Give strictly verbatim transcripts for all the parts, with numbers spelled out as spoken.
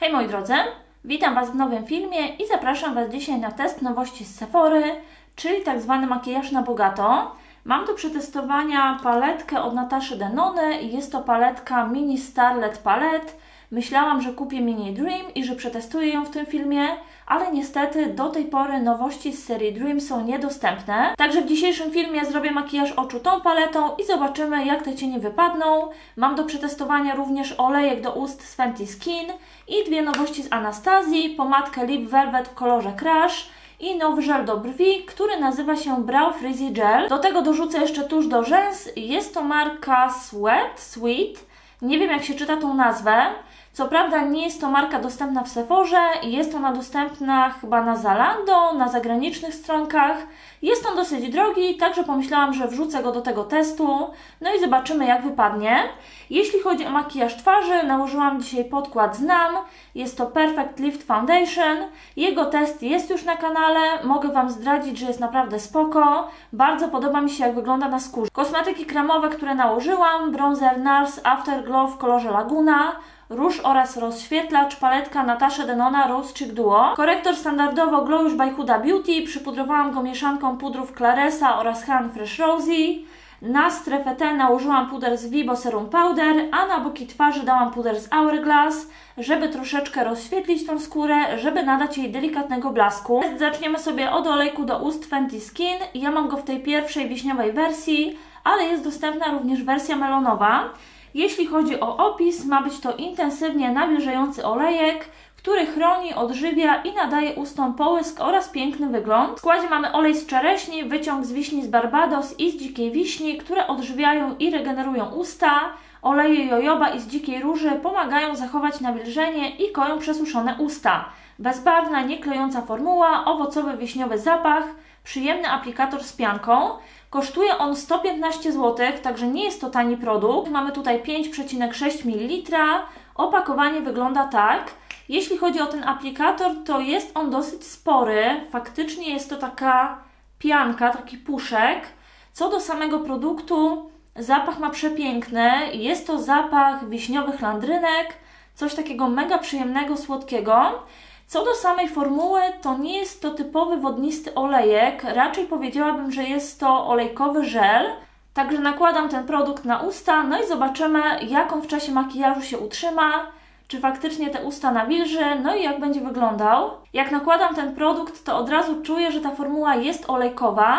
Hej moi drodzy, witam Was w nowym filmie i zapraszam Was dzisiaj na test nowości z Sephory, czyli tak zwany makijaż na bogato. Mam do przetestowania paletkę od Nataszy Denony i jest to paletka Mini Starlet Palette. Myślałam, że kupię Mini Dream i że przetestuję ją w tym filmie, ale niestety do tej pory nowości z serii Dream są niedostępne. Także w dzisiejszym filmie zrobię makijaż oczu tą paletą i zobaczymy, jak te cienie wypadną. Mam do przetestowania również olejek do ust z Fenty Skin i dwie nowości z Anastazji, pomadkę Lip Velvet w kolorze Crush i nowy żel do brwi, który nazywa się Brow Frizzy Gel. Do tego dorzucę jeszcze tusz do rzęs. Jest to marka Sweat, Sweet. Nie wiem, jak się czyta tą nazwę. Co prawda nie jest to marka dostępna w Sephorze, jest ona dostępna chyba na Zalando, na zagranicznych stronkach. Jest on dosyć drogi, także pomyślałam, że wrzucę go do tego testu. No i zobaczymy, jak wypadnie. Jeśli chodzi o makijaż twarzy, nałożyłam dzisiaj podkład Znam. Jest to Perfect Lift Foundation. Jego test jest już na kanale. Mogę Wam zdradzić, że jest naprawdę spoko. Bardzo podoba mi się, jak wygląda na skórze. Kosmetyki kremowe, które nałożyłam. Bronzer Nars Afterglow w kolorze Laguna. Róż oraz rozświetlacz, paletka Natasha Denona Rose Cheek Duo. Korektor standardowo Glowish by Huda Beauty. Przypudrowałam go mieszanką pudrów Claresa oraz Han Fresh Rosy. Na strefę T nałożyłam puder z Vibo Serum Powder, a na boki twarzy dałam puder z Hourglass, żeby troszeczkę rozświetlić tą skórę, żeby nadać jej delikatnego blasku. Zaczniemy sobie od olejku do ust Fenty Skin. Ja mam go w tej pierwszej wiśniowej wersji, ale jest dostępna również wersja melonowa. Jeśli chodzi o opis, ma być to intensywnie nawilżający olejek, który chroni, odżywia i nadaje ustom połysk oraz piękny wygląd. W składzie mamy olej z czereśni, wyciąg z wiśni z Barbados i z dzikiej wiśni, które odżywiają i regenerują usta. Oleje jojoba i z dzikiej róży pomagają zachować nawilżenie i koją przesuszone usta. Bezbarwna, nieklejąca formuła, owocowy wiśniowy zapach, przyjemny aplikator z pianką. Kosztuje on sto piętnaście złotych, także nie jest to tani produkt. Mamy tutaj pięć przecinek sześć mililitra. Opakowanie wygląda tak. Jeśli chodzi o ten aplikator, to jest on dosyć spory. Faktycznie jest to taka pianka, taki puszek. Co do samego produktu, zapach ma przepiękny. Jest to zapach wiśniowych landrynek. Coś takiego mega przyjemnego, słodkiego. Co do samej formuły, to nie jest to typowy wodnisty olejek, raczej powiedziałabym, że jest to olejkowy żel. Także nakładam ten produkt na usta, no i zobaczymy, jak on w czasie makijażu się utrzyma, czy faktycznie te usta nawilży, no i jak będzie wyglądał. Jak nakładam ten produkt, to od razu czuję, że ta formuła jest olejkowa,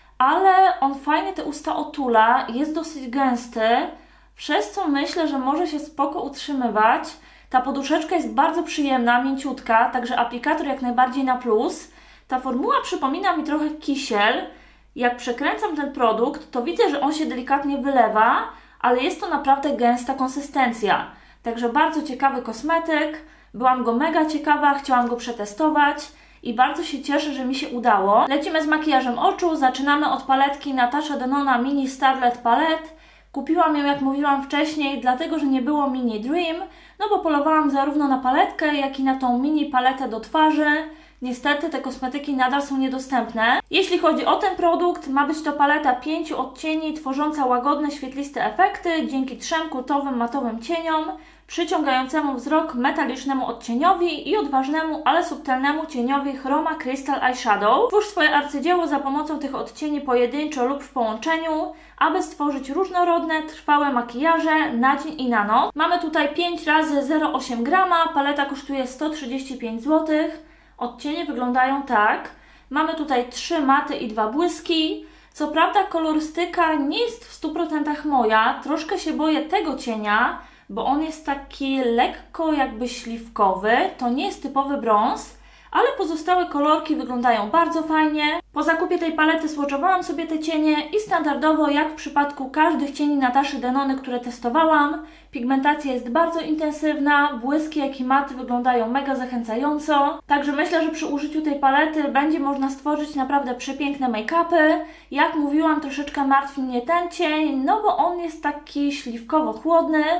ale on fajnie te usta otula, jest dosyć gęsty, przez co myślę, że może się spoko utrzymywać. Ta poduszeczka jest bardzo przyjemna, mięciutka, także aplikator jak najbardziej na plus. Ta formuła przypomina mi trochę kisiel. Jak przekręcam ten produkt, to widzę, że on się delikatnie wylewa, ale jest to naprawdę gęsta konsystencja. Także bardzo ciekawy kosmetyk. Byłam go mega ciekawa, chciałam go przetestować i bardzo się cieszę, że mi się udało. Lecimy z makijażem oczu. Zaczynamy od paletki Natasha Denona Mini Starlet Palette. Kupiłam ją, jak mówiłam wcześniej, dlatego, że nie było Mini Dream, no bo polowałam zarówno na paletkę, jak i na tą mini paletę do twarzy. Niestety te kosmetyki nadal są niedostępne. Jeśli chodzi o ten produkt, ma być to paleta pięciu odcieni, tworząca łagodne, świetliste efekty dzięki trzem kultowym matowym cieniom, przyciągającemu wzrok metalicznemu odcieniowi i odważnemu, ale subtelnemu cieniowi Chroma Crystal Eyeshadow. Twórz swoje arcydzieło za pomocą tych odcieni pojedynczo lub w połączeniu, aby stworzyć różnorodne, trwałe makijaże na dzień i na noc. Mamy tutaj pięć razy zero przecinek osiem grama, paleta kosztuje sto trzydzieści pięć złotych. Odcienie wyglądają tak. Mamy tutaj trzy maty i dwa błyski. Co prawda kolorystyka nie jest w stu procentach moja, troszkę się boję tego cienia, bo on jest taki lekko jakby śliwkowy, to nie jest typowy brąz, ale pozostałe kolorki wyglądają bardzo fajnie. Po zakupie tej palety swatchowałam sobie te cienie i standardowo, jak w przypadku każdych cieni Nataszy Denony, które testowałam, pigmentacja jest bardzo intensywna, błyski jak i maty wyglądają mega zachęcająco. Także myślę, że przy użyciu tej palety będzie można stworzyć naprawdę przepiękne make-upy. Jak mówiłam, troszeczkę martwi mnie ten cień, no bo on jest taki śliwkowo-chłodny.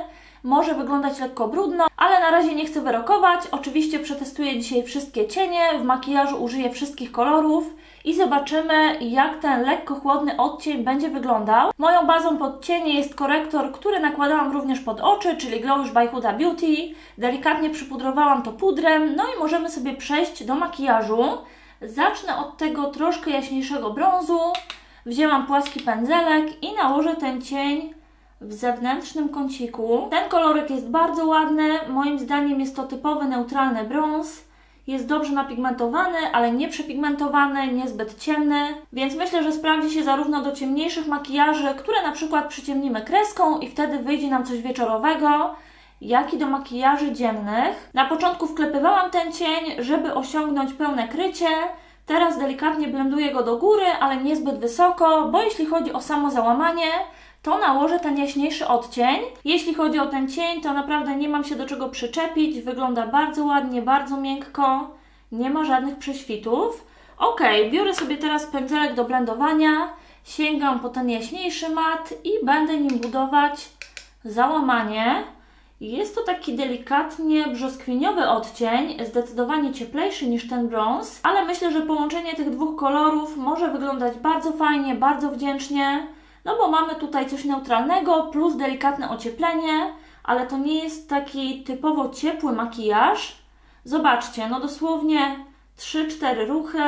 może wyglądać lekko brudno, ale na razie nie chcę wyrokować. Oczywiście przetestuję dzisiaj wszystkie cienie, w makijażu użyję wszystkich kolorów i zobaczymy, jak ten lekko chłodny odcień będzie wyglądał. Moją bazą pod cienie jest korektor, który nakładałam również pod oczy, czyli Glowish by Huda Beauty. Delikatnie przypudrowałam to pudrem, no i możemy sobie przejść do makijażu. Zacznę od tego troszkę jaśniejszego brązu. Wzięłam płaski pędzelek i nałożę ten cień w zewnętrznym kąciku. Ten kolorek jest bardzo ładny, moim zdaniem jest to typowy neutralny brąz. Jest dobrze napigmentowany, ale nie przepigmentowany, niezbyt ciemny, więc myślę, że sprawdzi się zarówno do ciemniejszych makijaży, które na przykład przyciemnimy kreską i wtedy wyjdzie nam coś wieczorowego, jak i do makijaży dziennych. Na początku wklepywałam ten cień, żeby osiągnąć pełne krycie. Teraz delikatnie blenduję go do góry, ale niezbyt wysoko, bo jeśli chodzi o samo załamanie, to nałożę ten jaśniejszy odcień. Jeśli chodzi o ten cień, to naprawdę nie mam się do czego przyczepić. Wygląda bardzo ładnie, bardzo miękko. Nie ma żadnych prześwitów. Ok, biorę sobie teraz pędzelek do blendowania. Sięgam po ten jaśniejszy mat i będę nim budować załamanie. Jest to taki delikatnie brzoskwiniowy odcień, zdecydowanie cieplejszy niż ten brąz, ale myślę, że połączenie tych dwóch kolorów może wyglądać bardzo fajnie, bardzo wdzięcznie. No bo mamy tutaj coś neutralnego plus delikatne ocieplenie, ale to nie jest taki typowo ciepły makijaż. Zobaczcie, no dosłownie trzy cztery ruchy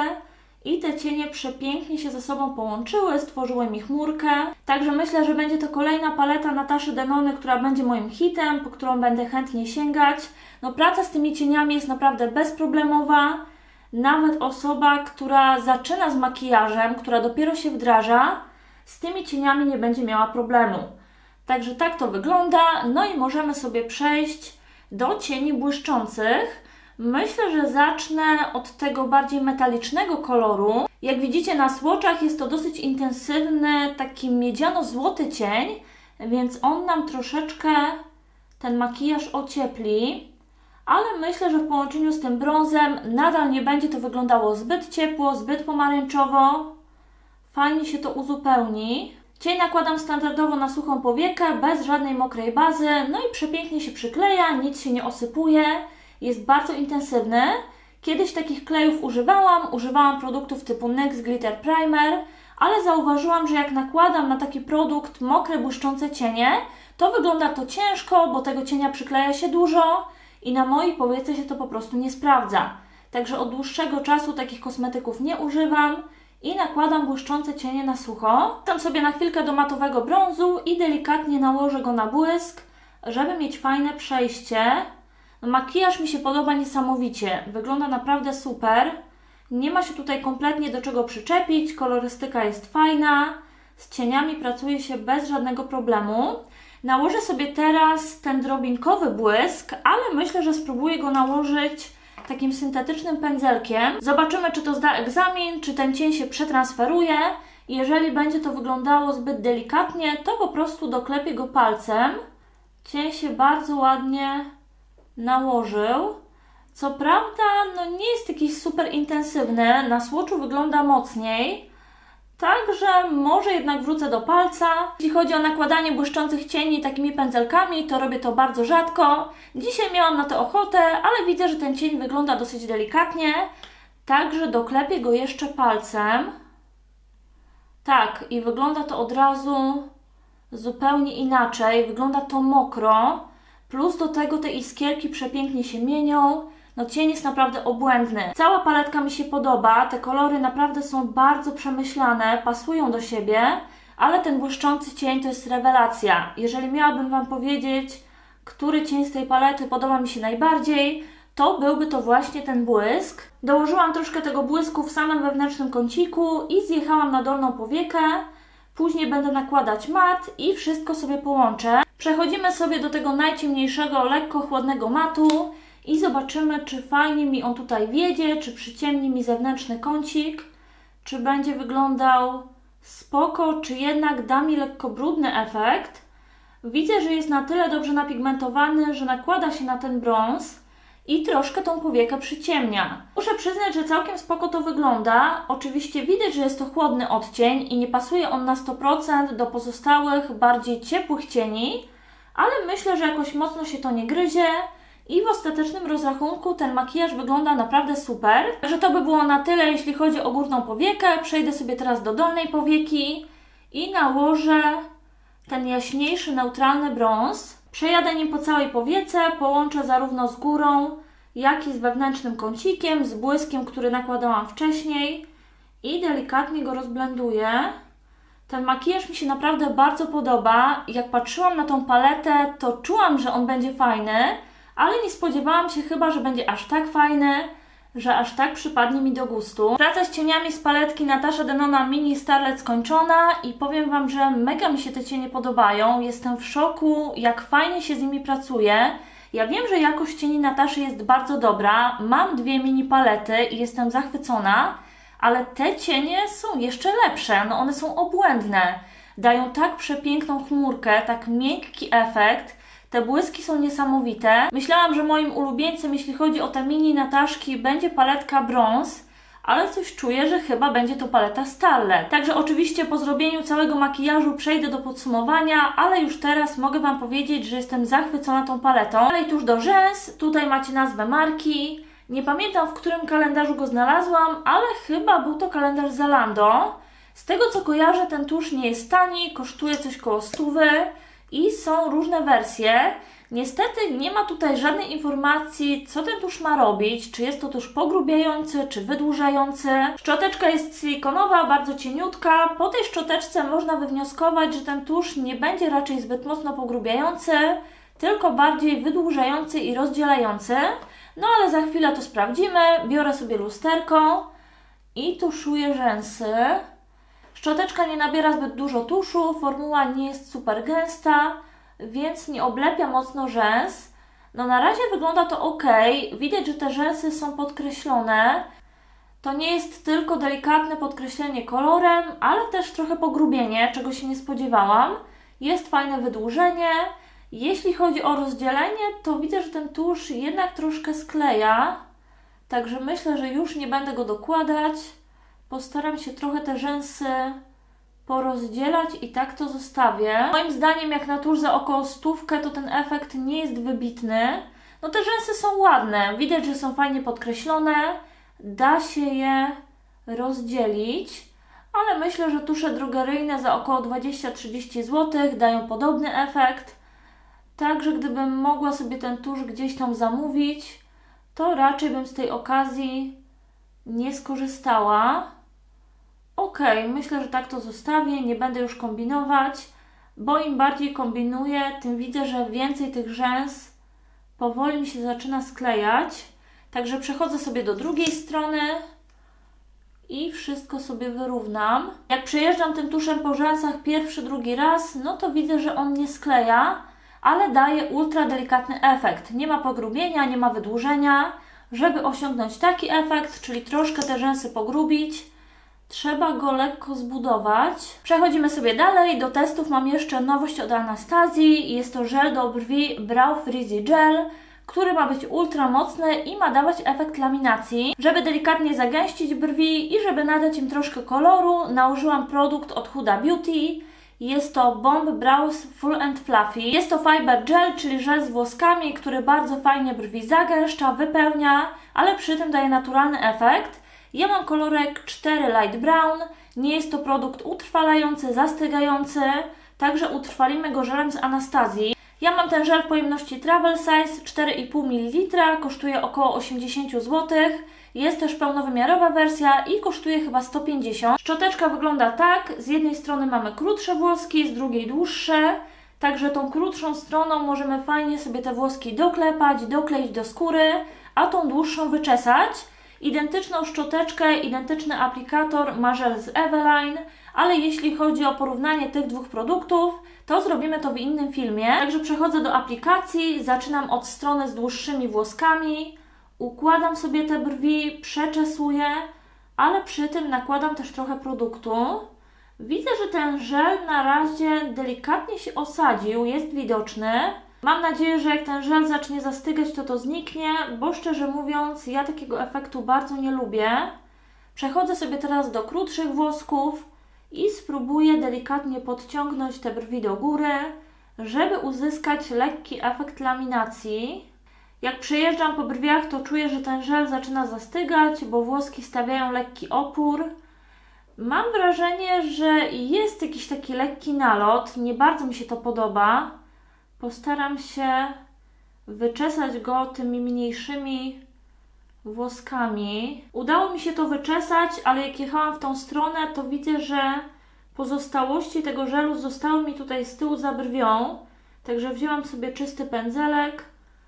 i te cienie przepięknie się ze sobą połączyły, stworzyły mi chmurkę. Także myślę, że będzie to kolejna paleta Nataszy Denony, która będzie moim hitem, po którą będę chętnie sięgać. No praca z tymi cieniami jest naprawdę bezproblemowa. Nawet osoba, która zaczyna z makijażem, która dopiero się wdraża, z tymi cieniami nie będzie miała problemu. Także tak to wygląda. No i możemy sobie przejść do cieni błyszczących. Myślę, że zacznę od tego bardziej metalicznego koloru. Jak widzicie na swatchach jest to dosyć intensywny, taki miedziano-złoty cień, więc on nam troszeczkę ten makijaż ociepli. Ale myślę, że w połączeniu z tym brązem nadal nie będzie to wyglądało zbyt ciepło, zbyt pomarańczowo. Fajnie się to uzupełni. Cień nakładam standardowo na suchą powiekę, bez żadnej mokrej bazy. No i przepięknie się przykleja, nic się nie osypuje. Jest bardzo intensywny. Kiedyś takich klejów używałam. Używałam produktów typu NYX Glitter Primer, ale zauważyłam, że jak nakładam na taki produkt mokre, błyszczące cienie, to wygląda to ciężko, bo tego cienia przykleja się dużo i na mojej powiece się to po prostu nie sprawdza. Także od dłuższego czasu takich kosmetyków nie używam i nakładam błyszczące cienie na sucho. Dam sobie na chwilkę do matowego brązu i delikatnie nałożę go na błysk, żeby mieć fajne przejście. Makijaż mi się podoba niesamowicie, wygląda naprawdę super. Nie ma się tutaj kompletnie do czego przyczepić, kolorystyka jest fajna, z cieniami pracuje się bez żadnego problemu. Nałożę sobie teraz ten drobinkowy błysk, ale myślę, że spróbuję go nałożyć takim syntetycznym pędzelkiem. Zobaczymy, czy to zda egzamin, czy ten cień się przetransferuje. Jeżeli będzie to wyglądało zbyt delikatnie, to po prostu doklepię go palcem. Cień się bardzo ładnie nałożył. Co prawda, no nie jest jakiś super intensywny, na swatchu wygląda mocniej. Także może jednak wrócę do palca. Jeśli chodzi o nakładanie błyszczących cieni takimi pędzelkami, to robię to bardzo rzadko. Dzisiaj miałam na to ochotę, ale widzę, że ten cień wygląda dosyć delikatnie. Także doklepię go jeszcze palcem. Tak, i wygląda to od razu zupełnie inaczej. Wygląda to mokro. Plus do tego te iskierki przepięknie się mienią. No cień jest naprawdę obłędny. Cała paletka mi się podoba, te kolory naprawdę są bardzo przemyślane, pasują do siebie, ale ten błyszczący cień to jest rewelacja. Jeżeli miałabym Wam powiedzieć, który cień z tej palety podoba mi się najbardziej, to byłby to właśnie ten błysk. Dołożyłam troszkę tego błysku w samym wewnętrznym kąciku i zjechałam na dolną powiekę. Później będę nakładać mat i wszystko sobie połączę. Przechodzimy sobie do tego najciemniejszego, lekko chłodnego matu i zobaczymy, czy fajnie mi on tutaj wjedzie, czy przyciemni mi zewnętrzny kącik, czy będzie wyglądał spoko, czy jednak da mi lekko brudny efekt. Widzę, że jest na tyle dobrze napigmentowany, że nakłada się na ten brąz i troszkę tą powiekę przyciemnia. Muszę przyznać, że całkiem spoko to wygląda. Oczywiście widać, że jest to chłodny odcień i nie pasuje on na sto procent do pozostałych, bardziej ciepłych cieni, ale myślę, że jakoś mocno się to nie gryzie i w ostatecznym rozrachunku ten makijaż wygląda naprawdę super. Także to by było na tyle, jeśli chodzi o górną powiekę. Przejdę sobie teraz do dolnej powieki i nałożę ten jaśniejszy, neutralny brąz. Przejadę nim po całej powiece, połączę zarówno z górą, jak i z wewnętrznym kącikiem, z błyskiem, który nakładałam wcześniej i delikatnie go rozblenduję. Ten makijaż mi się naprawdę bardzo podoba. Jak patrzyłam na tą paletę, to czułam, że on będzie fajny, ale nie spodziewałam się chyba, że będzie aż tak fajny, że aż tak przypadnie mi do gustu. Praca z cieniami z paletki Natasha Denona Mini Starlet skończona i powiem Wam, że mega mi się te cienie podobają. Jestem w szoku, jak fajnie się z nimi pracuje. Ja wiem, że jakość cieni Nataszy jest bardzo dobra. Mam dwie mini palety i jestem zachwycona, ale te cienie są jeszcze lepsze. No one są obłędne. Dają tak przepiękną chmurkę, tak miękki efekt. Te błyski są niesamowite. Myślałam, że moim ulubieńcem, jeśli chodzi o te mini Nataszki, będzie paletka brąz, ale coś czuję, że chyba będzie to paleta Starlet. Także oczywiście po zrobieniu całego makijażu przejdę do podsumowania, ale już teraz mogę Wam powiedzieć, że jestem zachwycona tą paletą. Dalej tuż do rzęs, tutaj macie nazwę marki. Nie pamiętam, w którym kalendarzu go znalazłam, ale chyba był to kalendarz Zalando. Z tego co kojarzę, ten tusz nie jest tani, kosztuje coś koło stówy. I są różne wersje. Niestety nie ma tutaj żadnej informacji, co ten tusz ma robić, czy jest to tusz pogrubiający, czy wydłużający. Szczoteczka jest silikonowa, bardzo cieniutka. Po tej szczoteczce można wywnioskować, że ten tusz nie będzie raczej zbyt mocno pogrubiający, tylko bardziej wydłużający i rozdzielający. No ale za chwilę to sprawdzimy. Biorę sobie lusterko i tuszuję rzęsy. Szczoteczka nie nabiera zbyt dużo tuszu, formuła nie jest super gęsta, więc nie oblepia mocno rzęs. No na razie wygląda to ok, widać, że te rzęsy są podkreślone. To nie jest tylko delikatne podkreślenie kolorem, ale też trochę pogrubienie, czego się nie spodziewałam. Jest fajne wydłużenie. Jeśli chodzi o rozdzielenie, to widzę, że ten tusz jednak troszkę skleja, także myślę, że już nie będę go dokładać. Postaram się trochę te rzęsy porozdzielać i tak to zostawię. Moim zdaniem jak na tusz za około stówkę to ten efekt nie jest wybitny. No te rzęsy są ładne, widać, że są fajnie podkreślone. Da się je rozdzielić, ale myślę, że tusze drogeryjne za około dwadzieścia do trzydziestu złotych dają podobny efekt. Także gdybym mogła sobie ten tusz gdzieś tam zamówić, to raczej bym z tej okazji nie skorzystała. Ok, myślę, że tak to zostawię, nie będę już kombinować, bo im bardziej kombinuję, tym widzę, że więcej tych rzęs powoli mi się zaczyna sklejać. Także przechodzę sobie do drugiej strony i wszystko sobie wyrównam. Jak przejeżdżam tym tuszem po rzęsach pierwszy, drugi raz, no to widzę, że on nie skleja, ale daje ultra delikatny efekt. Nie ma pogrubienia, nie ma wydłużenia. Żeby osiągnąć taki efekt, czyli troszkę te rzęsy pogrubić, trzeba go lekko zbudować. Przechodzimy sobie dalej. Do testów mam jeszcze nowość od Anastazji. Jest to żel do brwi Brow Freezy Gel, który ma być ultra mocny i ma dawać efekt laminacji. Żeby delikatnie zagęścić brwi i żeby nadać im troszkę koloru, nałożyłam produkt od Huda Beauty. Jest to Bomb Brows Full and Fluffy. Jest to fiber gel, czyli żel z włoskami, który bardzo fajnie brwi zagęszcza, wypełnia, ale przy tym daje naturalny efekt. Ja mam kolorek cztery Light Brown. Nie jest to produkt utrwalający, zastygający, także utrwalimy go żelem z Anastazji. Ja mam ten żel w pojemności Travel Size cztery i pół mililitra, kosztuje około osiemdziesiąt złotych. Jest też pełnowymiarowa wersja i kosztuje chyba sto pięćdziesiąt. Szczoteczka wygląda tak, z jednej strony mamy krótsze włoski, z drugiej dłuższe. Także tą krótszą stroną możemy fajnie sobie te włoski doklepać, dokleić do skóry, a tą dłuższą wyczesać. Identyczną szczoteczkę, identyczny aplikator ma żel z Eveline, ale jeśli chodzi o porównanie tych dwóch produktów, to zrobimy to w innym filmie. Także przechodzę do aplikacji, zaczynam od strony z dłuższymi włoskami, układam sobie te brwi, przeczesuję, ale przy tym nakładam też trochę produktu. Widzę, że ten żel na razie delikatnie się osadził, jest widoczny. Mam nadzieję, że jak ten żel zacznie zastygać, to to zniknie, bo szczerze mówiąc, ja takiego efektu bardzo nie lubię. Przechodzę sobie teraz do krótszych włosków i spróbuję delikatnie podciągnąć te brwi do góry, żeby uzyskać lekki efekt laminacji. Jak przejeżdżam po brwiach, to czuję, że ten żel zaczyna zastygać, bo włoski stawiają lekki opór. Mam wrażenie, że jest jakiś taki lekki nalot, nie bardzo mi się to podoba. Postaram się wyczesać go tymi mniejszymi włoskami. Udało mi się to wyczesać, ale jak jechałam w tą stronę, to widzę, że pozostałości tego żelu zostały mi tutaj z tyłu za brwią. Także wzięłam sobie czysty pędzelek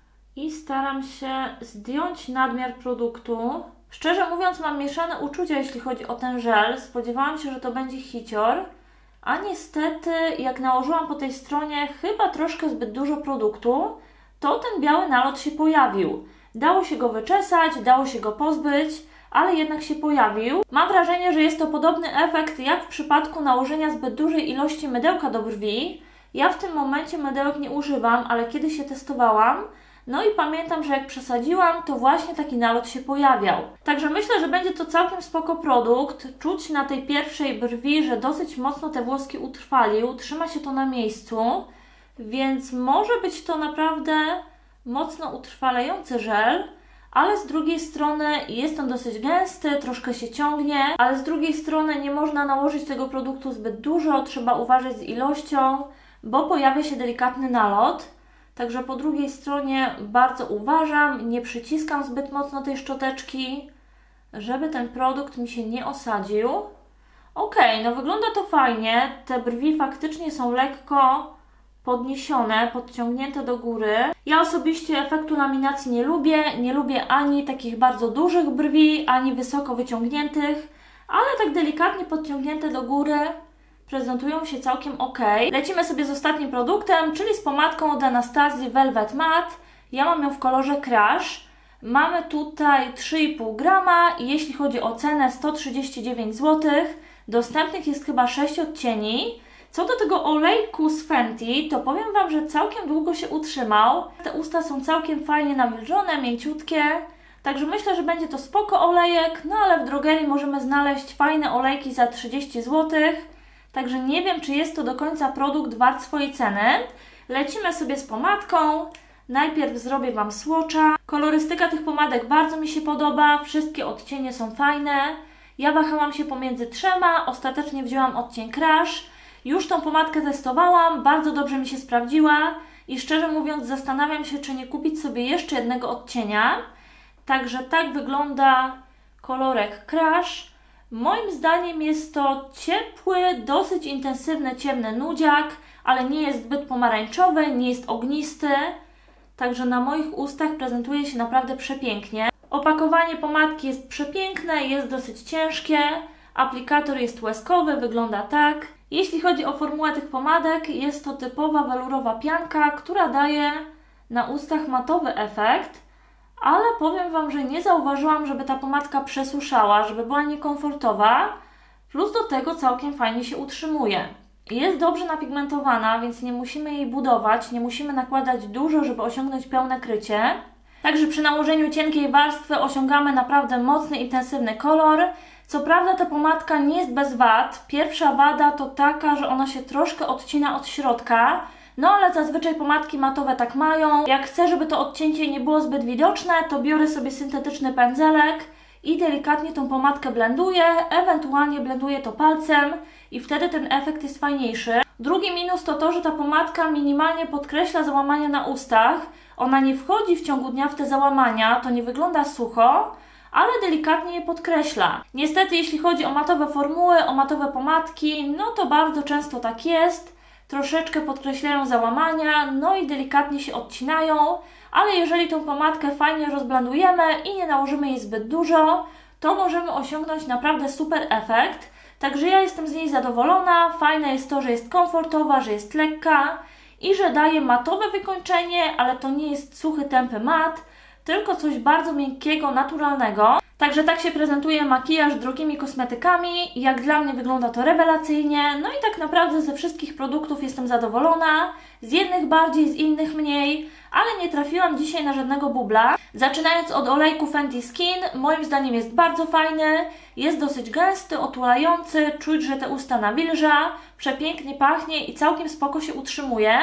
i staram się zdjąć nadmiar produktu. Szczerze mówiąc, mam mieszane uczucia, jeśli chodzi o ten żel. Spodziewałam się, że to będzie hicior, a niestety jak nałożyłam po tej stronie chyba troszkę zbyt dużo produktu, to ten biały nalot się pojawił. Dało się go wyczesać, dało się go pozbyć, ale jednak się pojawił. Mam wrażenie, że jest to podobny efekt jak w przypadku nałożenia zbyt dużej ilości mydełka do brwi. Ja w tym momencie mydełek nie używam, ale kiedyś się testowałam, no i pamiętam, że jak przesadziłam, to właśnie taki nalot się pojawiał. Także myślę, że będzie to całkiem spoko produkt. Czuć na tej pierwszej brwi, że dosyć mocno te włoski utrwalił, trzyma się to na miejscu, więc może być to naprawdę mocno utrwalający żel, ale z drugiej strony jest on dosyć gęsty, troszkę się ciągnie, ale z drugiej strony nie można nałożyć tego produktu zbyt dużo, trzeba uważać z ilością, bo pojawia się delikatny nalot. Także po drugiej stronie bardzo uważam, nie przyciskam zbyt mocno tej szczoteczki, żeby ten produkt mi się nie osadził. Ok, no wygląda to fajnie, te brwi faktycznie są lekko podniesione, podciągnięte do góry. Ja osobiście efektu laminacji nie lubię, nie lubię ani takich bardzo dużych brwi, ani wysoko wyciągniętych, ale tak delikatnie podciągnięte do góry prezentują się całkiem ok. Lecimy sobie z ostatnim produktem, czyli z pomadką od Anastazji Velvet Matte. Ja mam ją w kolorze Crush. Mamy tutaj trzy i pół grama i jeśli chodzi o cenę sto trzydzieści dziewięć złotych, dostępnych jest chyba sześć odcieni. Co do tego olejku z Fenty, to powiem Wam, że całkiem długo się utrzymał. Te usta są całkiem fajnie nawilżone, mięciutkie. Także myślę, że będzie to spoko olejek, no ale w drogerii możemy znaleźć fajne olejki za trzydzieści złotych. Także nie wiem, czy jest to do końca produkt wart swojej ceny. Lecimy sobie z pomadką. Najpierw zrobię Wam swatcha. Kolorystyka tych pomadek bardzo mi się podoba. Wszystkie odcienie są fajne. Ja wahałam się pomiędzy trzema. Ostatecznie wzięłam odcień Crush. Już tą pomadkę testowałam. Bardzo dobrze mi się sprawdziła. I szczerze mówiąc zastanawiam się, czy nie kupić sobie jeszcze jednego odcienia. Także tak wygląda kolorek Crush. Moim zdaniem jest to ciepły, dosyć intensywny, ciemny nudziak, ale nie jest zbyt pomarańczowy, nie jest ognisty, także na moich ustach prezentuje się naprawdę przepięknie. Opakowanie pomadki jest przepiękne, jest dosyć ciężkie, aplikator jest łezkowy, wygląda tak. Jeśli chodzi o formułę tych pomadek, jest to typowa welurowa pianka, która daje na ustach matowy efekt. Ale powiem Wam, że nie zauważyłam, żeby ta pomadka przesuszała, żeby była niekomfortowa, plus do tego całkiem fajnie się utrzymuje. Jest dobrze napigmentowana, więc nie musimy jej budować, nie musimy nakładać dużo, żeby osiągnąć pełne krycie. Także przy nałożeniu cienkiej warstwy osiągamy naprawdę mocny, intensywny kolor. Co prawda ta pomadka nie jest bez wad. Pierwsza wada to taka, że ona się troszkę odcina od środka. No ale zazwyczaj pomadki matowe tak mają. Jak chcę, żeby to odcięcie nie było zbyt widoczne, to biorę sobie syntetyczny pędzelek i delikatnie tą pomadkę blenduję, ewentualnie blenduję to palcem i wtedy ten efekt jest fajniejszy. Drugi minus to to, że ta pomadka minimalnie podkreśla załamania na ustach. Ona nie wchodzi w ciągu dnia w te załamania, to nie wygląda sucho, ale delikatnie je podkreśla. Niestety jeśli chodzi o matowe formuły, o matowe pomadki, no to bardzo często tak jest. Troszeczkę podkreślają załamania, no i delikatnie się odcinają, ale jeżeli tą pomadkę fajnie rozblandujemy i nie nałożymy jej zbyt dużo, to możemy osiągnąć naprawdę super efekt. Także ja jestem z niej zadowolona, fajne jest to, że jest komfortowa, że jest lekka i że daje matowe wykończenie, ale to nie jest suchy, tępy mat, tylko coś bardzo miękkiego, naturalnego. Także tak się prezentuje makijaż drogimi kosmetykami. Jak dla mnie wygląda to rewelacyjnie. No i tak naprawdę ze wszystkich produktów jestem zadowolona. Z jednych bardziej, z innych mniej, ale nie trafiłam dzisiaj na żadnego bubla. Zaczynając od olejku Fenty Skin, moim zdaniem jest bardzo fajny. Jest dosyć gęsty, otulający, czuć, że te usta nawilża, przepięknie pachnie i całkiem spoko się utrzymuje.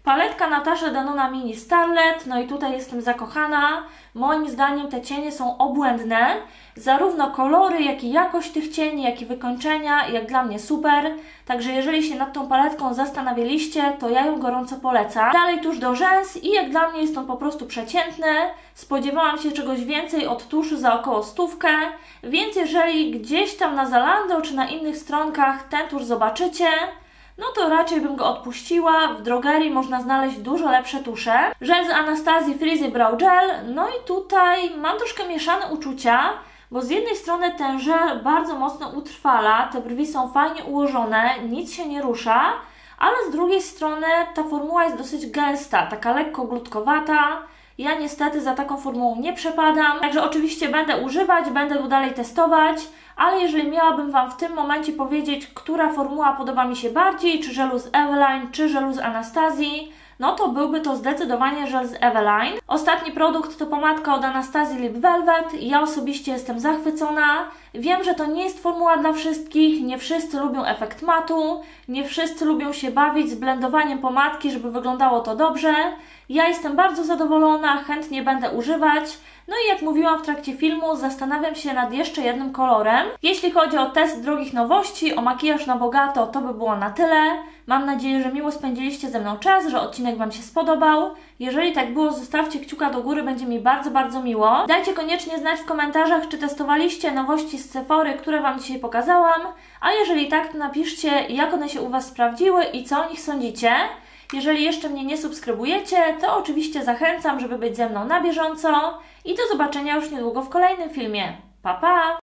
Paletka Natasha Denona Mini Starlet, no i tutaj jestem zakochana. Moim zdaniem te cienie są obłędne. Zarówno kolory, jak i jakość tych cieni, jak i wykończenia, jak dla mnie super. Także jeżeli się nad tą paletką zastanawialiście, to ja ją gorąco polecam. Dalej tusz do rzęs i jak dla mnie jest on po prostu przeciętny. Spodziewałam się czegoś więcej od tuszu za około stówkę, więc jeżeli gdzieś tam na Zalando czy na innych stronkach ten tusz zobaczycie, no to raczej bym go odpuściła. W drogerii można znaleźć dużo lepsze tusze. Żel z Anastazji Frizzy Brow Gel. No i tutaj mam troszkę mieszane uczucia, bo z jednej strony ten żel bardzo mocno utrwala, te brwi są fajnie ułożone, nic się nie rusza, ale z drugiej strony ta formuła jest dosyć gęsta, taka lekko glutkowata. Ja niestety za taką formułą nie przepadam, także oczywiście będę używać, będę go dalej testować, ale jeżeli miałabym Wam w tym momencie powiedzieć, która formuła podoba mi się bardziej, czy żelu z Eveline, czy żelu z Anastazji, no to byłby to zdecydowanie żel z Eveline. Ostatni produkt to pomadka od Anastazji Lip Velvet. Ja osobiście jestem zachwycona. Wiem, że to nie jest formuła dla wszystkich, nie wszyscy lubią efekt matu, nie wszyscy lubią się bawić z blendowaniem pomadki, żeby wyglądało to dobrze. Ja jestem bardzo zadowolona, chętnie będę używać. No i jak mówiłam w trakcie filmu, zastanawiam się nad jeszcze jednym kolorem. Jeśli chodzi o test drogich nowości, o makijaż na bogato, to by było na tyle. Mam nadzieję, że miło spędziliście ze mną czas, że odcinek Wam się spodobał. Jeżeli tak było, zostawcie kciuka do góry, będzie mi bardzo, bardzo miło. Dajcie koniecznie znać w komentarzach, czy testowaliście nowości z Sephory, które Wam dzisiaj pokazałam. A jeżeli tak, to napiszcie, jak one się u Was sprawdziły i co o nich sądzicie. Jeżeli jeszcze mnie nie subskrybujecie, to oczywiście zachęcam, żeby być ze mną na bieżąco i do zobaczenia już niedługo w kolejnym filmie. Pa, pa!